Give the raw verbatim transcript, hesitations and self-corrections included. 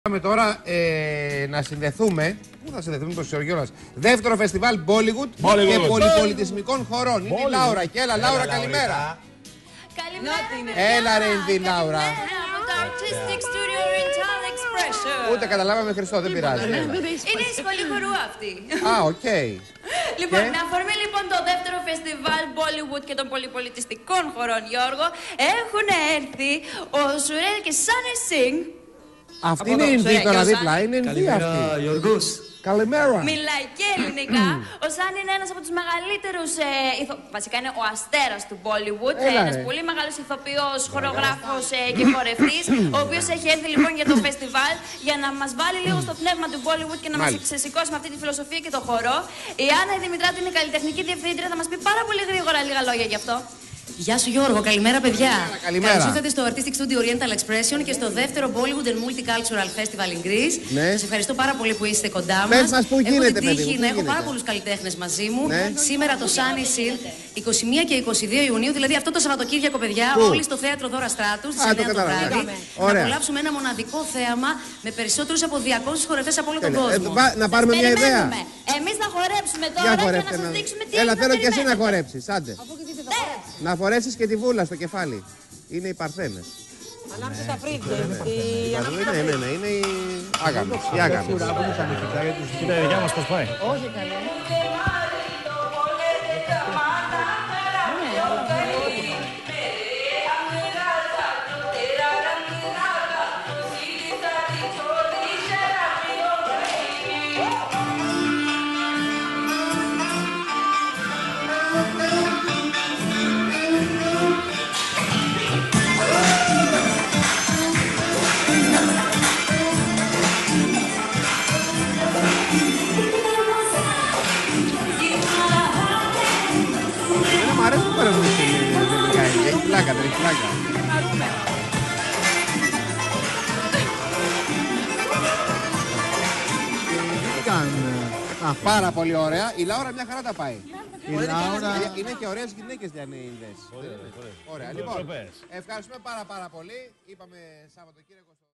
Πάμε τώρα ε, να συνδεθούμε. Πού θα συνδεθούμε το Σιωργιώνας. Δεύτερο φεστιβάλ Bollywood, Bollywood και πολυπολιτισμικών χωρών. Είναι η Λάουρα και έλα, Λάουρα, καλημέρα. Καλημέρα. Έλα ρε Ινδί, Λάουρα. Από το Artistic Studio Oriental Expression. Ούτε καταλάβαμε Χριστό, δεν πειράζει. Είναι η σχολή χορού αυτή. Α, οκ. Λοιπόν, με αφορμή λοιπόν το δεύτερο φεστιβάλ Bollywood και των πολυπολιτιστικών χωρών, Γιώργο, έχουν έρθει ο Σουρέλ και Σάνι Σινγκ. Αυτή είναι η Ινδί τώρα δίπλα, είναι η Ινδί αυτή. Γιώργος. Καλημέρα. Μιλάει και ελληνικά. Ο Σάνι είναι ένας από τους μεγαλύτερους, ε, ηθο... βασικά είναι ο αστέρας του Bollywood. Έλα, ένας ρε. πολύ μεγάλος ηθοποιός, χορογράφος ε, και χορευτής, ο οποίος έχει έρθει λοιπόν για το φεστιβάλ για να μας βάλει λίγο στο πνεύμα του Bollywood και να μας Μάλιστα. ξεσηκώσει με αυτή τη φιλοσοφία και το χορό. Η Άννα η Δημητράτου είναι καλλιτεχνική διευθύντρια, θα μας πει πάρα πολύ γρήγορα λίγα λόγια γι' αυτό. Γεια σου Γιώργο, καλημέρα παιδιά. Καλημέρα. Καλώς ήρθατε στο Artistic Studio Oriental Expression και στο δεύτερο Bollywood and Multicultural Festival in Greece. Ναι. Σας ευχαριστώ πάρα πολύ που είστε κοντά μας. Πες μας πού Έχω γίνεται, την παιδί τύχη μου, πού να έχω γίνεται. πάρα πολλούς καλλιτέχνες μαζί μου. Ναι. Σήμερα το Sunny Silk, είκοσι μία και είκοσι δύο Ιουνίου, δηλαδή αυτό το Σαββατοκύριακο, παιδιά, Πού? όλοι στο θέατρο Δώρα Στράτου στις Α, το εννιά το κατάλαβα. βράδυ. Να Ωραία. απολαύσουμε ένα μοναδικό θέαμα με περισσότερους από διακόσιους χορευτές από όλο τον Τέλεια. Ε, κόσμο. βα- Να πάρουμε μια ιδέα. Εμείς θα χορέψουμε Για τώρα και να χορέψτε σας να- δείξουμε τι Έλα, έχει θέλω και εσύ να περιμένετε. χορέψεις, άντε. Να φορέσεις και τη βούλα στο κεφάλι. Είναι οι Παρθένες. Ανάψε τα φρύδια. Οι Παρθένες, ναι, ναι, ναι, είναι οι Άγαμες. Οι Άγαμες. Κοίτα η δικιά μας πώς πάει. Εμένα μου αρέσει πάρα πολύ τελικά. Έχει πλάκα, δεν έχει πλάκα. Α, πάρα πολύ ωραία. Η Λάουρα μια χαρά τα πάει. Η Λάουρα... Είναι και ωραίες γυναίκες για νέες. Ωραία, λοιπόν, ευχαριστούμε πάρα πάρα πολύ. Είπαμε Σαββατοκύριακο.